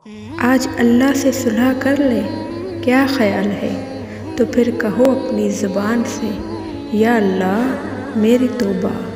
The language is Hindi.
आज अल्लाह से सुलह कर ले, क्या ख्याल है? तो फिर कहो अपनी ज़ुबान से, या अल्लाह मेरी तौबा।